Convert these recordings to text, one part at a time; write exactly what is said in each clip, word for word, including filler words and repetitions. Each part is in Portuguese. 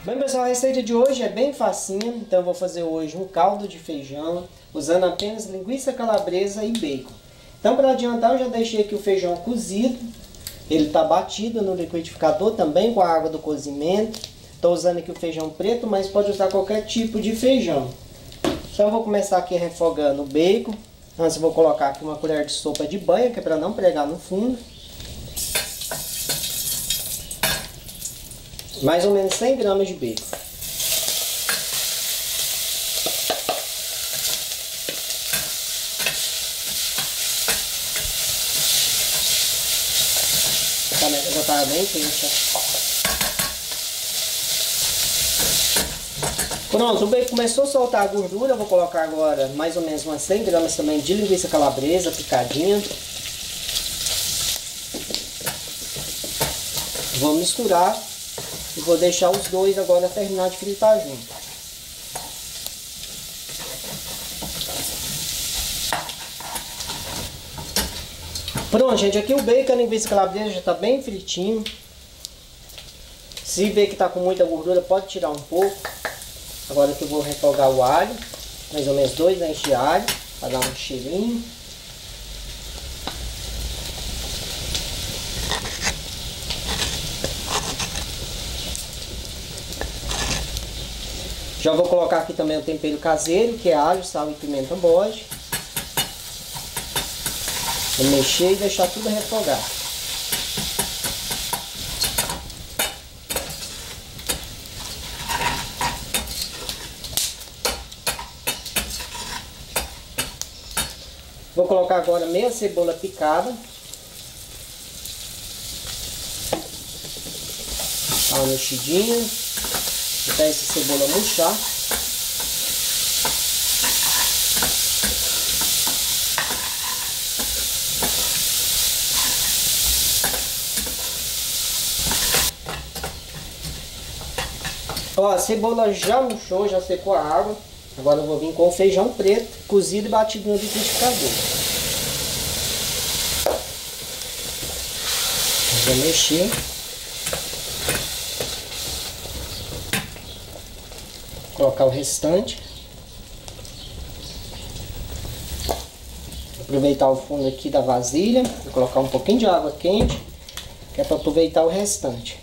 Bem, pessoal, a receita de hoje é bem facinha, então eu vou fazer hoje um caldo de feijão, usando apenas linguiça calabresa e bacon. Então, para adiantar, eu já deixei aqui o feijão cozido, ele está batido no liquidificador também com a água do cozimento. Estou usando aqui o feijão preto, mas pode usar qualquer tipo de feijão. Então eu vou começar aqui refogando o bacon. Antes eu vou colocar aqui uma colher de sopa de banha, que é para não pregar no fundo. Mais ou menos cem gramas de bacon. Já está bem quente. Pronto, o bacon começou a soltar a gordura. Eu vou colocar agora mais ou menos umas cem gramas também de linguiça calabresa picadinha. Vou misturar e vou deixar os dois agora terminar de fritar junto. Pronto, gente, aqui o bacon e a linguiça calabresa já está bem fritinho. Se ver que está com muita gordura, pode tirar um pouco. Agora que eu vou refogar o alho, mais ou menos dois dentes de alho, para dar um cheirinho. Já vou colocar aqui também o tempero caseiro, que é alho, sal e pimenta bode. Vou mexer e deixar tudo refogar. Vou colocar agora meia cebola picada. Dá uma mexidinha. Até essa cebola murchar. Ó, a cebola já murchou, já secou a água. Agora eu vou vir com o feijão preto, cozido e batido no liquidificador. Vou mexer. Colocar o restante. Aproveitar o fundo aqui da vasilha. Vou colocar um pouquinho de água quente, que é para aproveitar o restante.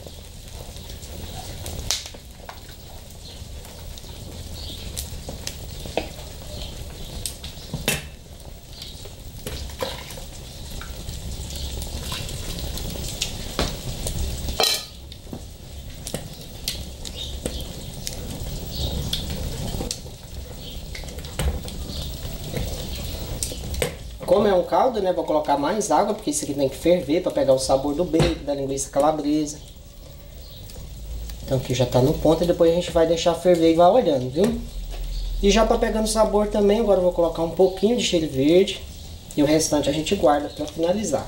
Como é um caldo, né, vou colocar mais água, porque isso aqui tem que ferver para pegar o sabor do bacon, da linguiça calabresa. Então aqui já tá no ponto e depois a gente vai deixar ferver e vai olhando, viu? E já para pegando sabor também, agora eu vou colocar um pouquinho de cheiro verde e o restante a gente guarda para finalizar.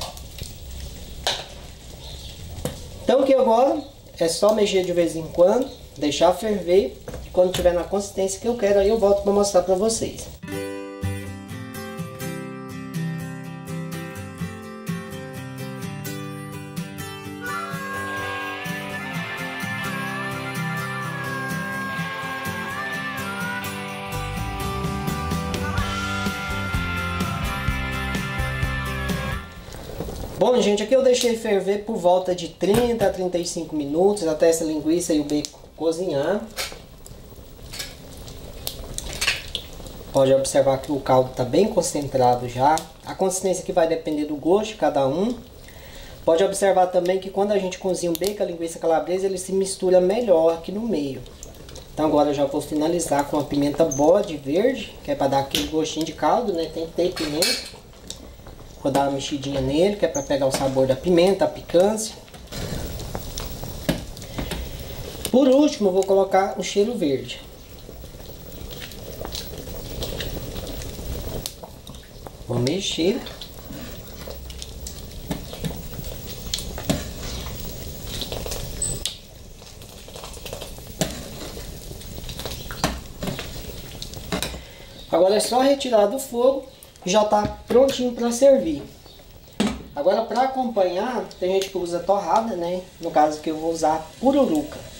Então aqui agora é só mexer de vez em quando, deixar ferver e quando tiver na consistência que eu quero, aí eu volto para mostrar para vocês. Bom, gente, aqui eu deixei ferver por volta de trinta a trinta e cinco minutos, até essa linguiça e o bacon cozinhar. Pode observar que o caldo está bem concentrado já. A consistência aqui vai depender do gosto de cada um. Pode observar também que quando a gente cozinha o bacon, a linguiça calabresa, ele se mistura melhor aqui no meio. Então agora eu já vou finalizar com a pimenta bode verde, que é para dar aquele gostinho de caldo, né? Tem que ter pimenta. Vou dar uma mexidinha nele, que é para pegar o sabor da pimenta, a picância. Por último, eu vou colocar o cheiro verde. Vou mexer. Agora é só retirar do fogo e já está prontinho para servir. Agora, para acompanhar, tem gente que usa torrada, né? No caso que eu vou usar pururuca.